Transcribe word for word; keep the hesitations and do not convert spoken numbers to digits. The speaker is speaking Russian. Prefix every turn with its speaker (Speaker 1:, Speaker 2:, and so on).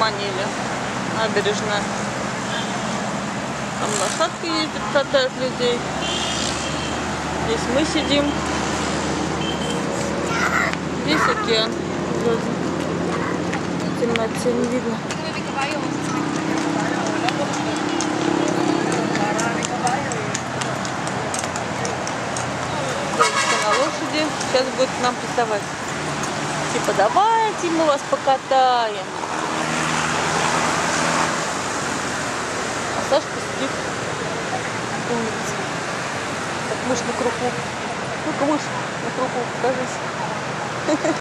Speaker 1: заманили. Набережная. Там лошадки ездят, катают людей. Здесь мы сидим. Здесь океан. В темноте не видно. Девочка на лошади. Сейчас будет к нам приставать. Типа, давайте мы вас покатаем. А Сашка сидит. Умница. Как мышь на кругу. Ну-ка, мышь на кругу, покажись.